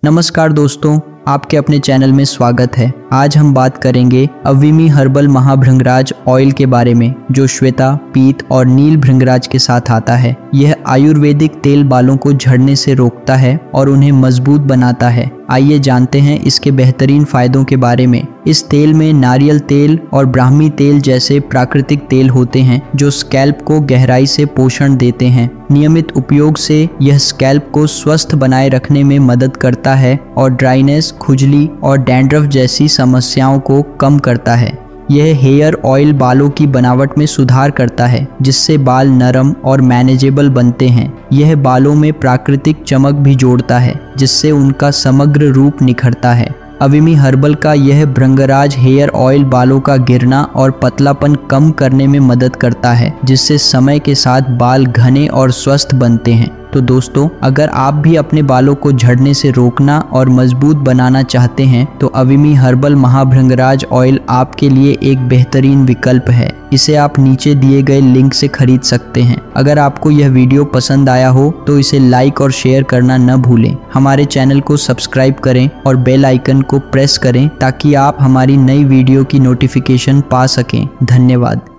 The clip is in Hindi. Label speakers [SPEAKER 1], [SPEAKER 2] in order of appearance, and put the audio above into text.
[SPEAKER 1] नमस्कार दोस्तों, आपके अपने चैनल में स्वागत है। आज हम बात करेंगे अवीमी हर्बल महाभृंगराज ऑयल के बारे में, जो श्वेता, पीत और नील भृंगराज के साथ आता है। यह आयुर्वेदिक तेल बालों को झड़ने से रोकता है और उन्हें मजबूत बनाता है। आइए जानते हैं इसके बेहतरीन फायदों के बारे में। इस तेल में नारियल तेल और ब्राह्मी तेल जैसे प्राकृतिक तेल होते हैं जो स्कैल्प को गहराई से पोषण देते हैं। नियमित उपयोग से यह स्कैल्प को स्वस्थ बनाए रखने में मदद करता है और ड्राइनेस, खुजली और डैंड्रफ जैसी समस्याओं को कम करता है। यह हेयर ऑयल बालों की बनावट में सुधार करता है, जिससे बाल नरम और मैनेजेबल बनते हैं। यह बालों में प्राकृतिक चमक भी जोड़ता है, जिससे उनका समग्र रूप निखरता है। अवीमी हर्बल का यह भृंगराज हेयर ऑयल बालों का गिरना और पतलापन कम करने में मदद करता है, जिससे समय के साथ बाल घने और स्वस्थ बनते हैं। तो दोस्तों, अगर आप भी अपने बालों को झड़ने से रोकना और मजबूत बनाना चाहते हैं तो अवीमी हर्बल महाभृंगराज ऑयल आपके लिए एक बेहतरीन विकल्प है। इसे आप नीचे दिए गए लिंक से खरीद सकते हैं। अगर आपको यह वीडियो पसंद आया हो तो इसे लाइक और शेयर करना न भूलें। हमारे चैनल को सब्सक्राइब करें और बेल आइकन को प्रेस करें ताकि आप हमारी नई वीडियो की नोटिफिकेशन पा सकें। धन्यवाद।